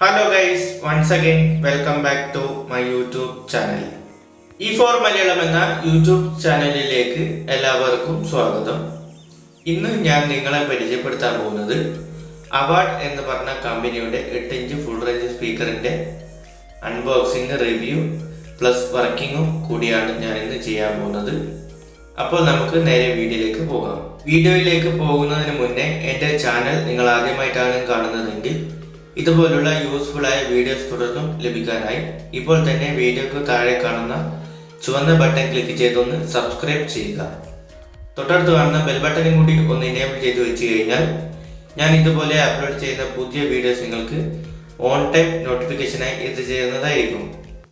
Hello guys, once again welcome back to my YouTube channel. E4 Malayalam എന്ന YouTube ചാനലിലേക്ക് എല്ലാവർക്കും സ്വാഗതം. ഇന്ന് ഞാൻ നിങ്ങളെ പരിചയപ്പെടുത്താൻ പോകുന്നത് അവാർഡ് എന്ന് പറഞ്ഞ കമ്പനിയുടെ 8 ഇഞ്ച് ഫുൾ റേഞ്ച് സ്പീക്കറിന്റെ അൺബോക്സിംഗ് റിവ്യൂ പ്ലസ് വർക്കിംഗും കൂടിയാണ് ഞാൻ ഇന്ന് ചെയ്യാൻ പോകുന്നത്. അപ്പോൾ നമുക്ക് നേരെ വീഡിയോയിലേക്ക് പോകാം. വീഡിയോയിലേക്ക് പോകുന്നതിന് മുന്നേ എൻ്റെ ചാനൽ നിങ്ങൾ ആദ്യമായിട്ടാണ് കാണുന്നതെങ്കിൽ ഇതുപോലുള്ള യൂസ്ഫുൾ ആയ വീഡിയോസ് തുടർന്നും ലഭിക്കാനായി ഇപ്പോൾ തന്നെ വീഡിയോക്ക് താഴെ കാണുന്ന ചുവന്ന ബട്ടൺ ക്ലിക്ക് ചെയ്തൊന്ന് സബ്സ്ക്രൈബ് ചെയ്യുക. തൊട്ടടുത്ത് കാണുന്ന ബെൽ ബട്ടണും കൂടി ഒന്ന് എനേബിൾ ചെയ്ത് വെച്ച് കഴിഞ്ഞാൽ ഞാൻ ഇതുപോലെ അപ്ലോഡ് ചെയ്യുന്ന പുതിയ വീഡിയോസ് നിങ്ങൾക്ക് ഓൺ ടൈം നോട്ടിഫിക്കേഷനായി എത്തിച്ചേരുന്നതായിരിക്കും.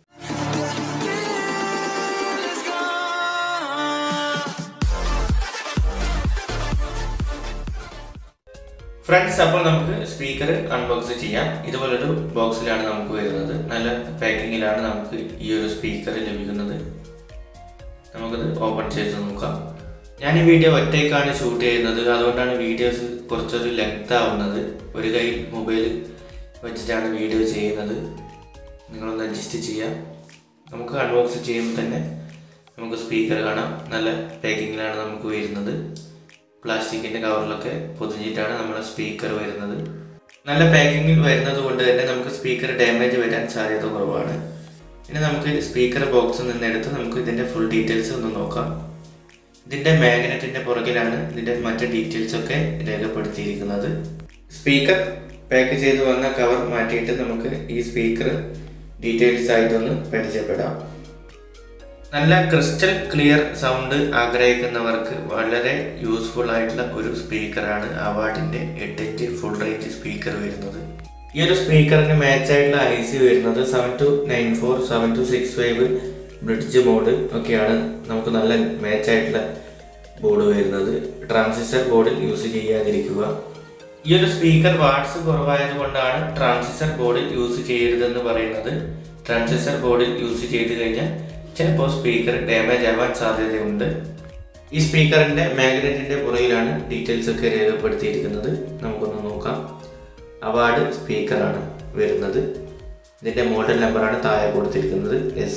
ഫ്രണ്ട്സ്, അപ്പോൾ നമുക്ക് സ്പീക്കർ അൺബോക്സ് ചെയ്യാം. ഇതുപോലൊരു ബോക്സിലാണ് നമുക്ക് വരുന്നത്. നല്ല പാക്കിങ്ങിലാണ് നമുക്ക് ഈ ഒരു സ്പീക്കർ ലഭിക്കുന്നത്. നമുക്കത് ഓപ്പൺ ചെയ്ത് നോക്കാം. ഞാൻ ഈ വീഡിയോ ഒറ്റയ്ക്കാണ് ഷൂട്ട് ചെയ്യുന്നത്, അതുകൊണ്ടാണ് വീഡിയോസ് കുറച്ചൊരു ലെങ്ത് ആവുന്നത്. ഒരു കയ്യിൽ മൊബൈൽ വെച്ചിട്ടാണ് വീഡിയോ ചെയ്യുന്നത്. നിങ്ങളൊന്ന് അഡ്ജസ്റ്റ് ചെയ്യാം. നമുക്ക് അൺബോക്സ് ചെയ്യുമ്പോൾ തന്നെ നമുക്ക് സ്പീക്കർ കാണാം. നല്ല പാക്കിങ്ങിലാണ് നമുക്ക് വരുന്നത്. പ്ലാസ്റ്റിക്കിൻ്റെ കവറിലൊക്കെ പൊതിഞ്ഞിട്ടാണ് നമ്മുടെ സ്പീക്കർ വരുന്നത്. നല്ല പാക്കിങ്ങിൽ വരുന്നത് കൊണ്ട് തന്നെ നമുക്ക് സ്പീക്കർ ഡാമേജ് വരാൻ സാധ്യത കുറവാണ്. ഇനി നമുക്ക് സ്പീക്കർ ബോക്സിൽ നിന്നെടുത്ത് നമുക്ക് ഇതിൻ്റെ ഫുൾ ഡീറ്റെയിൽസ് ഒന്ന് നോക്കാം. ഇതിൻ്റെ മാഗ്നറ്റിൻ്റെ പുറകിലാണ് ഇതിൻ്റെ മറ്റ് ഡീറ്റെയിൽസൊക്കെ രേഖപ്പെടുത്തിയിരിക്കുന്നത്. സ്പീക്കർ പാക്ക് ചെയ്ത് വന്ന കവർ മാറ്റിയിട്ട് നമുക്ക് ഈ സ്പീക്കർ ഡീറ്റെയിൽസ് ആയിട്ടൊന്ന് പരിചയപ്പെടാം. നല്ല ക്രിസ്റ്റൽ ക്ലിയർ സൗണ്ട് ആഗ്രഹിക്കുന്നവർക്ക് വളരെ യൂസ്ഫുൾ ആയിട്ടുള്ള ഒരു സ്പീക്കറാണ് അവാർഡിൻ്റെ 8 ഇഞ്ച് ഫുൾ റേഞ്ച് സ്പീക്കർ വരുന്നത്. ഈ ഒരു സ്പീക്കറിന് മാച്ച് ആയിട്ടുള്ള IC വരുന്നത് 7294, 7265 ബ്രിഡ്ജ് മോഡ് ഒക്കെയാണ്. നമുക്ക് നല്ല മാച്ച് ആയിട്ടുള്ള ബോർഡ് വരുന്നത്. ട്രാൻസിസ്റ്റർ ബോർഡിൽ യൂസ് ചെയ്യാതിരിക്കുക. ഈ ഒരു സ്പീക്കർ വാട്ട്സ് കുറവായത് കൊണ്ടാണ് ട്രാൻസിസ്റ്റർ ബോർഡിൽ യൂസ് ചെയ്യരുതെന്ന് പറയുന്നത്. ട്രാൻസിസ്റ്റർ ബോർഡിൽ യൂസ് ചെയ്ത് കഴിഞ്ഞാൽ ചിലപ്പോൾ സ്പീക്കർ ഡാമേജ് ആവാൻ സാധ്യതയുണ്ട്. ഈ സ്പീക്കറിൻ്റെ മാഗ്നറ്റിൻ്റെ പുറകിലാണ് ഡീറ്റെയിൽസ് ഒക്കെ രേഖപ്പെടുത്തിയിരിക്കുന്നത്. നമുക്കൊന്ന് നോക്കാം. അവാർഡ് സ്പീക്കറാണ് വരുന്നത്. ഇതിൻ്റെ മോഡൽ നമ്പറാണ് താഴെ കൊടുത്തിരിക്കുന്നത്.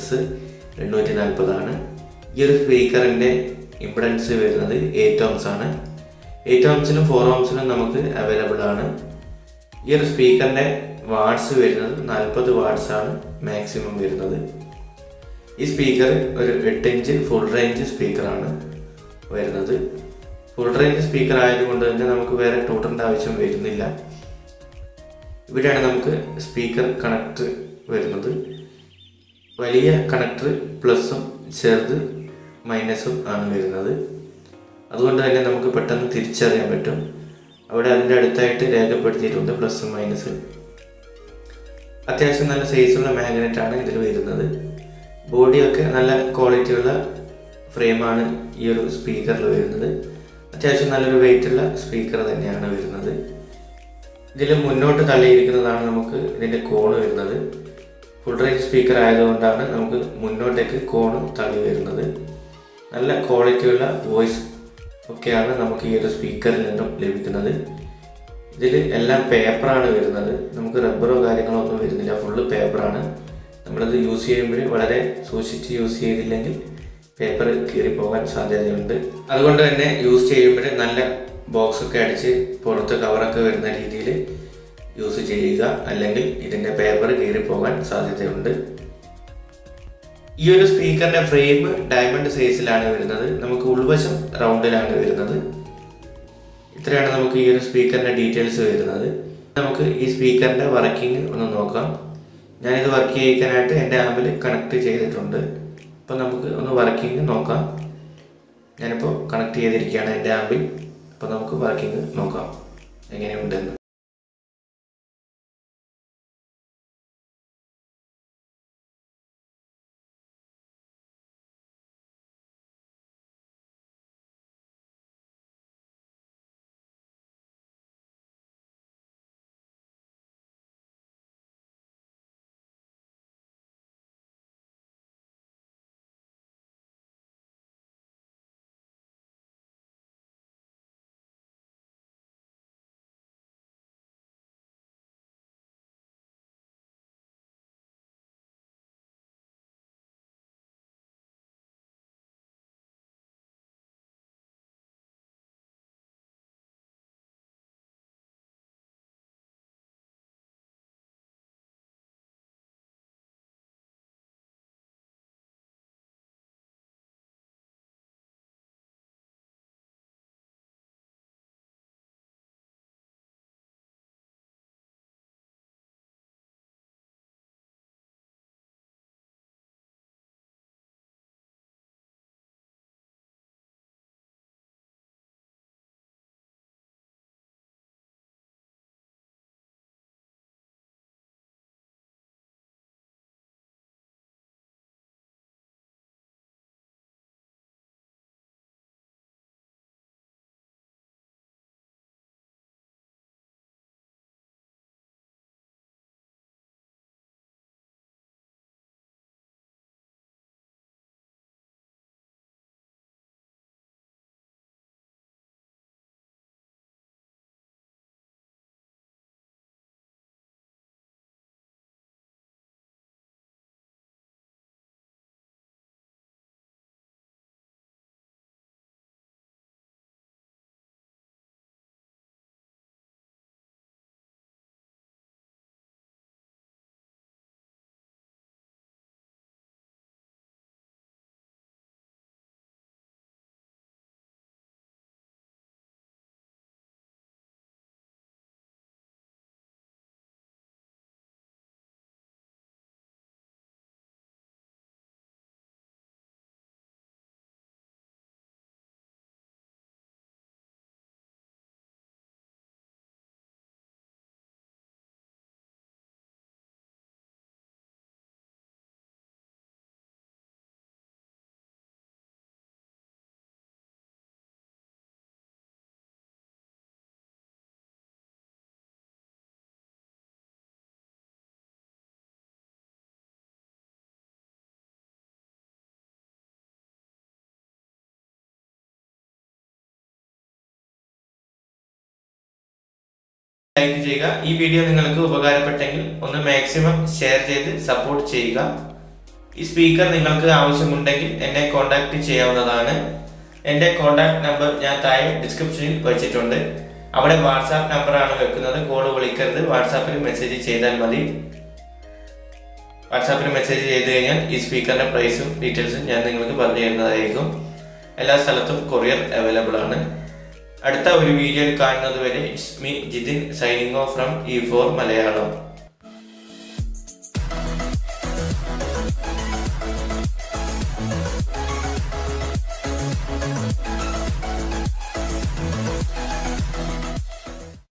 S240 ആണ്. ഈ ഒരു സ്പീക്കറിൻ്റെ ഇംപെഡൻസ് വരുന്നത് 8 ohms ആണ്. 8 ohmsലും 4 ohmsലും നമുക്ക് അവൈലബിൾ ആണ്. ഈ ഒരു സ്പീക്കറിൻ്റെ വാട്ട്സ് വരുന്നത് 40 watts ആണ് മാക്സിമം വരുന്നത്. ഈ സ്പീക്കർ ഒരു 8 ഇഞ്ച് ഫുൾ റേഞ്ച് സ്പീക്കറാണ് വരുന്നത്. ഫുൾ റേഞ്ച് സ്പീക്കർ ആയതുകൊണ്ട് തന്നെ നമുക്ക് വേറെ ടൂട്ടറിൻ്റെ ആവശ്യം വരുന്നില്ല. ഇവിടെയാണ് നമുക്ക് സ്പീക്കർ കണക്ടർ വരുന്നത്. വലിയ കണക്ടർ പ്ലസും ചെറുത് മൈനസും ആണ് വരുന്നത്. അതുകൊണ്ട് തന്നെ നമുക്ക് പെട്ടെന്ന് തിരിച്ചറിയാൻ പറ്റും. അവിടെ അതിൻ്റെ അടുത്തായിട്ട് രേഖപ്പെടുത്തിയിട്ടുണ്ട് പ്ലസും മൈനസ്. അത്യാവശ്യം നല്ല സൈസുള്ള മാഗ്നറ്റാണ് ഇതിൽ വരുന്നത്. ബോഡിയൊക്കെ നല്ല ക്വാളിറ്റിയുള്ള ഫ്രെയിമാണ് ഈ ഒരു സ്പീക്കറിൽ വരുന്നത്. അത്യാവശ്യം നല്ലൊരു വെയിറ്റുള്ള സ്പീക്കർ തന്നെയാണ് വരുന്നത്. ഇതിൽ മുന്നോട്ട് തള്ളിയിരിക്കുന്നതാണ് നമുക്ക് ഇതിൻ്റെ കോണ് വരുന്നത്. ഫുൾ റേഞ്ച് സ്പീക്കർ ആയതുകൊണ്ടാണ് നമുക്ക് മുന്നോട്ടേക്ക് കോണ് തള്ളി വരുന്നത്. നല്ല ക്വാളിറ്റിയുള്ള വോയിസ് ഒക്കെയാണ് നമുക്ക് ഈ ഒരു സ്പീക്കറിൽ നിന്നും ലഭിക്കുന്നത്. ഇതിൽ എല്ലാം പേപ്പറാണ് വരുന്നത്. നമുക്ക് റബ്ബറോ കാര്യങ്ങളോ ഒന്നും വരുന്നില്ല. ഫുള്ള് പേപ്പറാണ്. നമ്മളത് യൂസ് ചെയ്യുമ്പോൾ വളരെ സൂക്ഷിച്ച് യൂസ് ചെയ്തില്ലെങ്കിൽ പേപ്പർ കീറിപ്പോകാൻ സാധ്യതയുണ്ട്. അതുകൊണ്ട് തന്നെ യൂസ് ചെയ്യുമ്പോൾ നല്ല ബോക്സൊക്കെ അടിച്ച് പുറത്ത് കവറൊക്കെ വരുന്ന രീതിയിൽ യൂസ് ചെയ്യുക. അല്ലെങ്കിൽ ഇതിൻ്റെ പേപ്പർ കീറിപ്പോകാൻ സാധ്യതയുണ്ട്. ഈ ഒരു സ്പീക്കറിൻ്റെ ഫ്രെയിം ഡയമണ്ട് സൈസിലാണ് വരുന്നത്. നമുക്ക് ഉൾവശം റൗണ്ടിലാണ് വരുന്നത്. ഇത്രയാണ് നമുക്ക് ഈ ഒരു സ്പീക്കറിൻ്റെ ഡീറ്റെയിൽസ് വരുന്നത്. നമുക്ക് ഈ സ്പീക്കറിൻ്റെ വർക്കിംഗ് ഒന്ന് നോക്കാം. ഞാനിത് വർക്ക് ചെയ്യിക്കാനായിട്ട് എൻ്റെ ആമ്പിൽ കണക്ട് ചെയ്തിട്ടുണ്ട്. അപ്പോൾ നമുക്ക് ഒന്ന് വർക്കിംഗ് നോക്കാം. ഞാനിപ്പോൾ കണക്ട് ചെയ്തിരിക്കുകയാണ് എൻ്റെ ആമ്പിൽ. അപ്പോൾ നമുക്ക് വർക്കിംഗ് നോക്കാം എങ്ങനെയുണ്ടെന്ന്. ലൈക്ക് ചെയ്യുക. ഈ വീഡിയോ നിങ്ങൾക്ക് ഉപകാരപ്പെട്ടെങ്കിൽ ഒന്ന് മാക്സിമം ഷെയർ ചെയ്ത് സപ്പോർട്ട് ചെയ്യുക. ഈ സ്പീക്കർ നിങ്ങൾക്ക് ആവശ്യമുണ്ടെങ്കിൽ എന്നെ കോൺടാക്ട് ചെയ്യാവുന്നതാണ്. എൻ്റെ കോൺടാക്ട് നമ്പർ ഞാൻ താഴെ ഡിസ്ക്രിപ്ഷനിൽ വെച്ചിട്ടുണ്ട്. അവിടെ വാട്സാപ്പ് നമ്പറാണ് വെക്കുന്നത്. കോൾ വിളിക്കരുത്, വാട്സാപ്പിൽ മെസ്സേജ് ചെയ്താൽ മതി. വാട്സാപ്പിൽ മെസ്സേജ് ചെയ്ത് കഴിഞ്ഞാൽ ഈ സ്പീക്കറിൻ്റെ പ്രൈസും ഡീറ്റെയിൽസും ഞാൻ നിങ്ങൾക്ക് പറഞ്ഞു തരുന്നതായിരിക്കും. എല്ലാ സ്ഥലത്തും കൊറിയർ അവൈലബിൾ ആണ്. അടുത്ത ഒരു വീഡിയോയിൽ കാണുന്നത് വരെ it's me Jithin signing off from E4 Malayalam.